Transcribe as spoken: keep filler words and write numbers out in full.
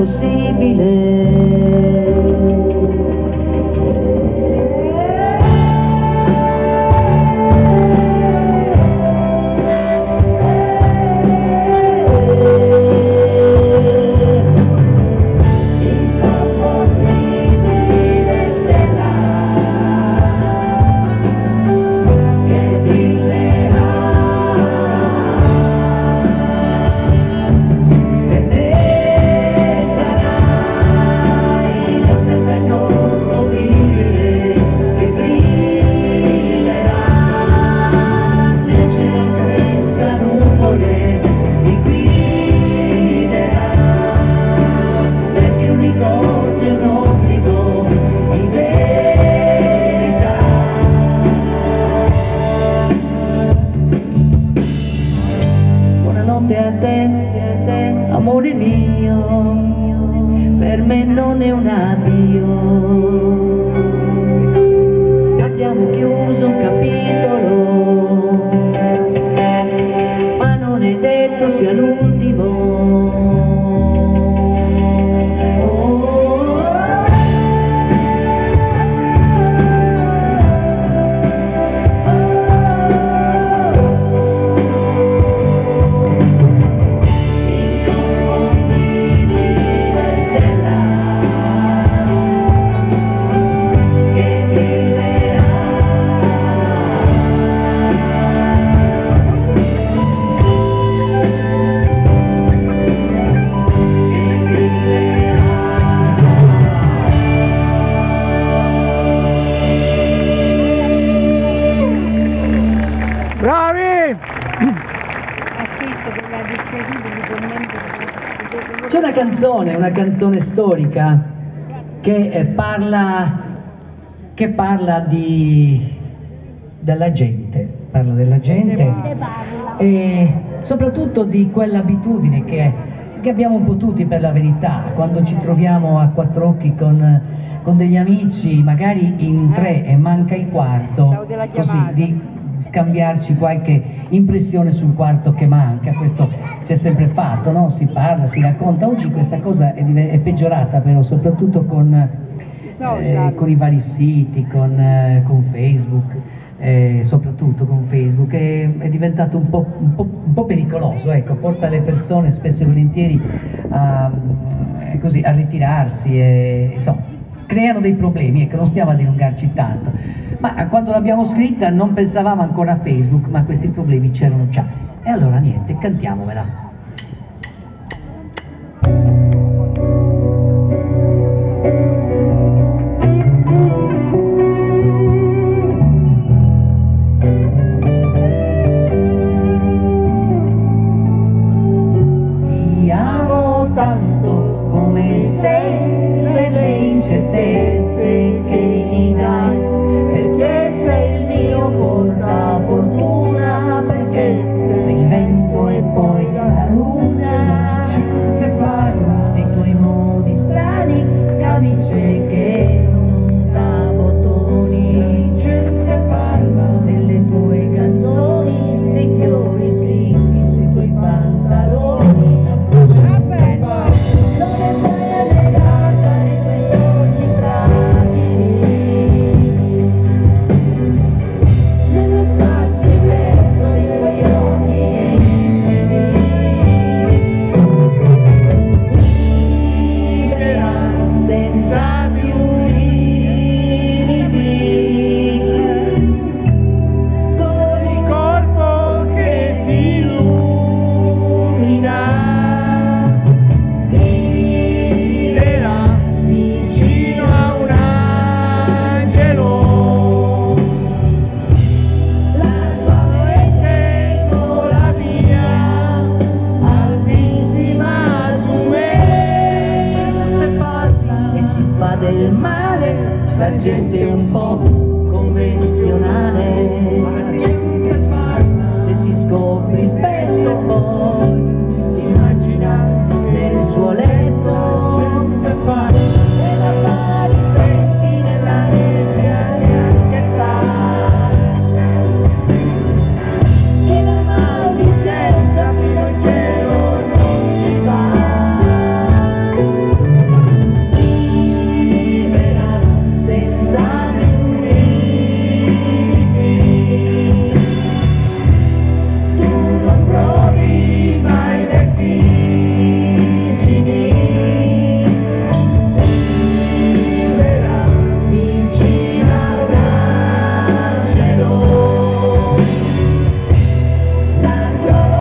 possibile. A te, a te, amore mio, per me non è un addio. Abbiamo chiuso un capitolo, ma non è detto sia l'ultimo. C'è una canzone, una canzone storica che eh, parla, che parla di, della gente, parla della gente e soprattutto di quell'abitudine che, che abbiamo un po' tutti, per la verità, quando ci troviamo a quattro occhi con, con degli amici, magari in tre e manca il quarto, così di scambiarci qualche impressione sul quarto che manca. Questo si è sempre fatto, no? Si parla, si racconta. Oggi questa cosa è, è peggiorata, però soprattutto con, eh, con i vari siti, con, eh, con Facebook, eh, soprattutto con Facebook, è, è diventato un po', un, po', un po' pericoloso, ecco, porta le persone spesso e volentieri a, eh, così, a ritirarsi e insomma, creano dei problemi, ecco, non stiamo a dilungarci tanto. Ma quando l'abbiamo scritta non pensavamo ancora a Facebook, ma questi problemi c'erano già. E allora niente, cantiamovela. Ti amo tanto come sei per le incertezze che mi dai. Sei il mio portafortuna, perché sei il vento e poi la luna. Te parla dei tuoi modi strani, camicie che non da bottoni. Te parla delle tue canzoni, dei fiori scritti sui tuoi pantaloni. Te parla, non è mai allegata nei tuoi sogni fragili. Del mare, la gente un po'